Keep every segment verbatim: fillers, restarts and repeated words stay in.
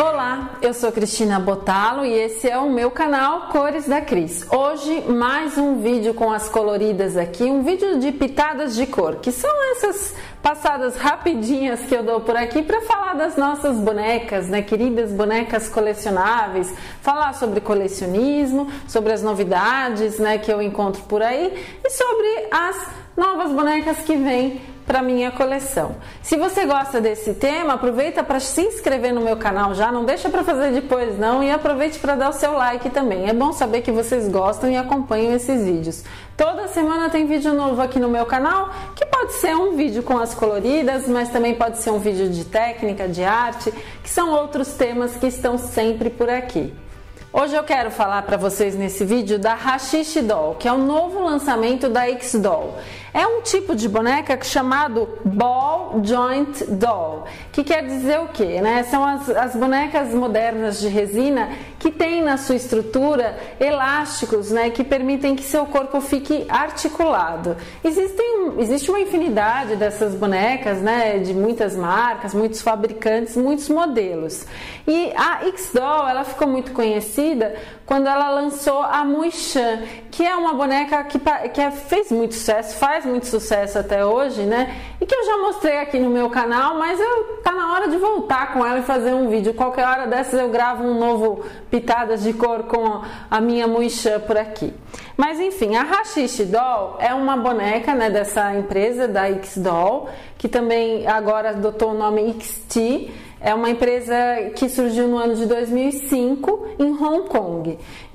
Olá, eu sou Cristina Botalo e esse é o meu canal Cores da Cris. Hoje mais um vídeo com as coloridas aqui, um vídeo de pitadas de cor, que são essas passadas rapidinhas que eu dou por aqui para falar das nossas bonecas, né, queridas bonecas colecionáveis, falar sobre colecionismo, sobre as novidades, né, que eu encontro por aí e sobre as novas bonecas que vêm para minha coleção. Se você gosta desse tema, aproveita para se inscrever no meu canal já, não deixa para fazer depois não, e aproveite para dar o seu like também. É bom saber que vocês gostam e acompanham esses vídeos. Toda semana tem vídeo novo aqui no meu canal, que pode ser um vídeo com as coloridas, mas também pode ser um vídeo de técnica, de arte, que são outros temas que estão sempre por aqui. Hoje eu quero falar para vocês nesse vídeo da Hashish Doll, que é o novo lançamento da X-Doll. É um tipo de boneca chamado Ball Joint Doll, que quer dizer o quê? Né? São as, as bonecas modernas de resina que têm na sua estrutura elásticos, né, que permitem que seu corpo fique articulado. Existem, existe uma infinidade dessas bonecas, né, de muitas marcas, muitos fabricantes, muitos modelos. E a X-Doll, ela ficou muito conhecida quando ela lançou a Mui-Chan, que é uma boneca que, que fez muito sucesso, faz muito sucesso até hoje, né? E que eu já mostrei aqui no meu canal, mas eu, tá na hora de voltar com ela e fazer um vídeo. Qualquer hora dessas eu gravo um novo Pitadas de Cor com a minha Mui-Chan por aqui. Mas enfim, a Hashish Doll é uma boneca, né, dessa empresa, da X-Doll, que também agora adotou o nome X T. É uma empresa que surgiu no ano de dois mil e cinco em Hong Kong.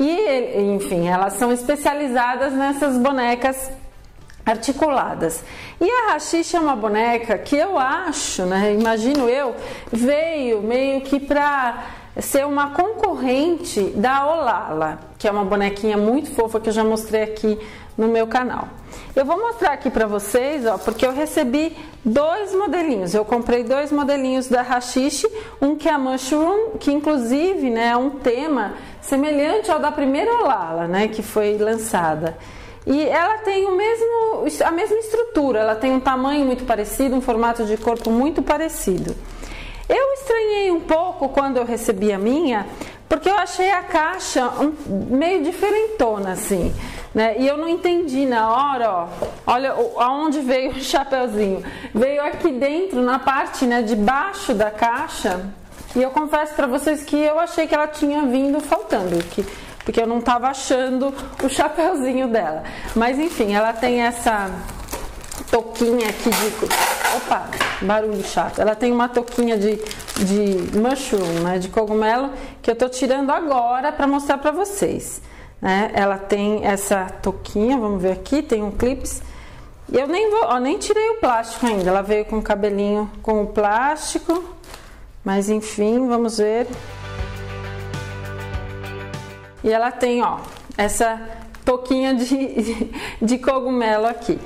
E, enfim, elas são especializadas nessas bonecas articuladas. E a Hashish é uma boneca que eu acho, né, imagino eu, veio meio que para ser uma concorrente da Olala, que é uma bonequinha muito fofa que eu já mostrei aqui no meu canal. Eu vou mostrar aqui para vocês, ó, porque eu recebi dois modelinhos. Eu comprei dois modelinhos da Hashish, um que é a Mushroom, que inclusive, né, é um tema semelhante ao da primeira Olala, né, que foi lançada. E ela tem o mesmo, a mesma estrutura, ela tem um tamanho muito parecido, um formato de corpo muito parecido. Eu estranhei um pouco quando eu recebi a minha, porque eu achei a caixa um, meio diferentona, assim, né? E eu não entendi na hora, ó, olha aonde veio o chapeuzinho. Veio aqui dentro, na parte, né, de baixo da caixa, e eu confesso para vocês que eu achei que ela tinha vindo faltando, que, porque eu não estava achando o chapeuzinho dela. Mas enfim, ela tem essa toquinha aqui de... Opa, barulho chato. Ela tem uma toquinha de, de mushroom, né, de cogumelo, que eu tô tirando agora para mostrar para vocês, né? Ela tem essa toquinha, vamos ver aqui, tem um clips. E eu nem vou, ó, nem tirei o plástico ainda. Ela veio com o cabelinho com o plástico, mas enfim, vamos ver. E ela tem, ó, essa toquinha de, de cogumelo aqui.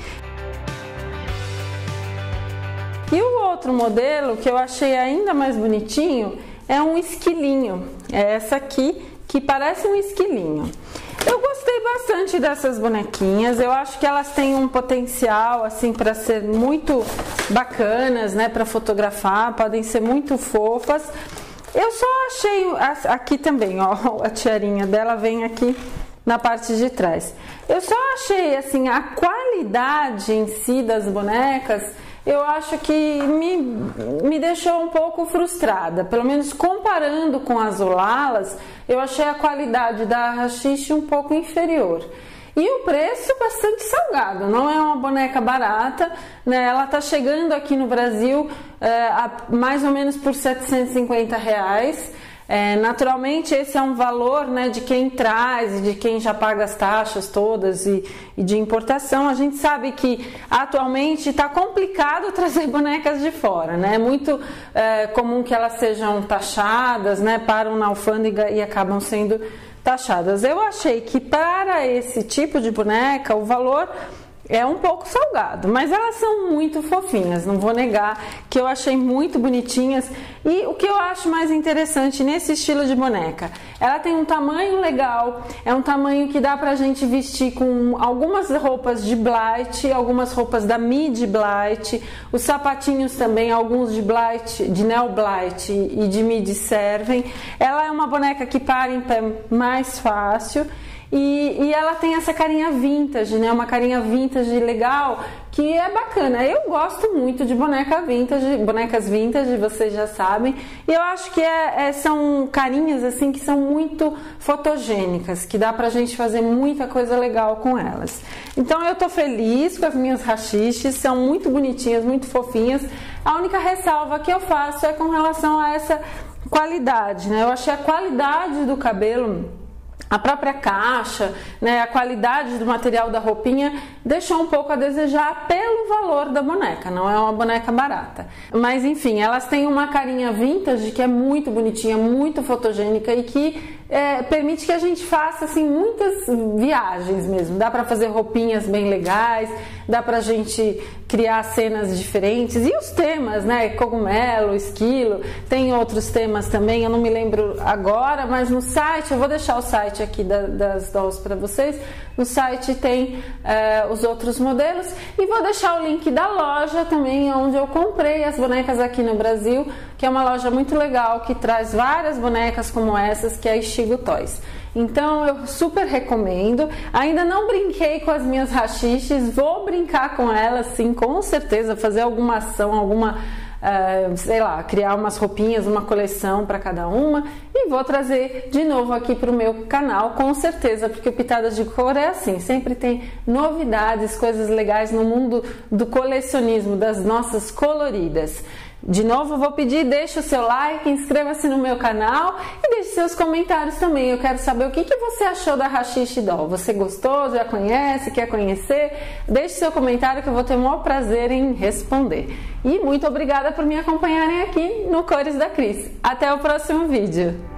E o outro modelo que eu achei ainda mais bonitinho é um esquilinho. É essa aqui que parece um esquilinho. Eu gostei bastante dessas bonequinhas. Eu acho que elas têm um potencial assim para ser muito bacanas, né, para fotografar, podem ser muito fofas. Eu só achei aqui também, ó, a tiarinha dela vem aqui na parte de trás. Eu só achei assim a qualidade em si das bonecas, eu acho que me, me deixou um pouco frustrada. Pelo menos comparando com as Olalas, eu achei a qualidade da Hashish um pouco inferior. E o preço bastante salgado, não é uma boneca barata, né? Ela tá chegando aqui no Brasil é, a mais ou menos por setecentos e cinquenta reais. É, naturalmente esse é um valor, né, de quem traz e de quem já paga as taxas todas e, e de importação. A gente sabe que atualmente está complicado trazer bonecas de fora, né? É muito é, comum que elas sejam taxadas, né, param na alfândega e acabam sendo taxadas. Eu achei que para esse tipo de boneca o valor É um pouco salgado, mas elas são muito fofinhas, não vou negar que eu achei muito bonitinhas. E o que eu acho mais interessante nesse estilo de boneca, ela tem um tamanho legal, é um tamanho que dá pra gente vestir com algumas roupas de Blight, algumas roupas da Midi Blight, os sapatinhos também, alguns de Blight, de Neo Blight e de Midi servem. Ela é uma boneca que para em pé mais fácil. E, e ela tem essa carinha vintage, né? Uma carinha vintage legal, que é bacana. Eu gosto muito de boneca vintage, bonecas vintage, vocês já sabem. E eu acho que é, é, são carinhas assim que são muito fotogênicas, que dá pra gente fazer muita coisa legal com elas. Então eu tô feliz com as minhas rachiches, são muito bonitinhas, muito fofinhas. A única ressalva que eu faço é com relação a essa qualidade, né? Eu achei a qualidade do cabelo, a própria caixa, né, a qualidade do material da roupinha deixou um pouco a desejar pelo valor da boneca, não é uma boneca barata. Mas enfim, elas têm uma carinha vintage que é muito bonitinha, muito fotogênica e que é, permite que a gente faça assim muitas viagens mesmo. Dá pra fazer roupinhas bem legais, dá pra gente criar cenas diferentes. E os temas, né, cogumelo, esquilo, tem outros temas também, eu não me lembro agora, mas no site, eu vou deixar o site aqui da, das dolls para vocês. No site tem é, os outros modelos e vou deixar o link da loja também, onde eu comprei as bonecas aqui no Brasil, que é uma loja muito legal, que traz várias bonecas como essas, que é a Ichigo Toys. Então eu super recomendo. Ainda não brinquei com as minhas rachiches, vou brincar com elas sim, com certeza, fazer alguma ação, alguma Uh, sei lá, criar umas roupinhas, uma coleção para cada uma, e vou trazer de novo aqui para o meu canal, com certeza, porque o Pitadas de Cor é assim, sempre tem novidades, coisas legais no mundo do colecionismo, das nossas coloridas. De novo, vou pedir, deixe o seu like, inscreva-se no meu canal e deixe seus comentários também. Eu quero saber o que, que você achou da Rachiche Doll. Você gostou? Já conhece? Quer conhecer? Deixe seu comentário que eu vou ter o maior prazer em responder. E muito obrigada por me acompanharem aqui no Cores da Cris. Até o próximo vídeo!